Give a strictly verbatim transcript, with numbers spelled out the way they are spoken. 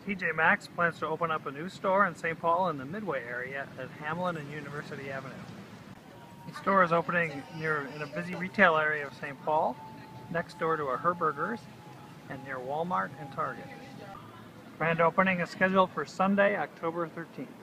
T J Maxx plans to open up a new store in Saint Paul in the Midway area at Hamlin and University Avenue. The store is opening near in a busy retail area of Saint Paul, next door to a Herberger's, and near Walmart and Target. Grand opening is scheduled for Sunday, October thirteenth.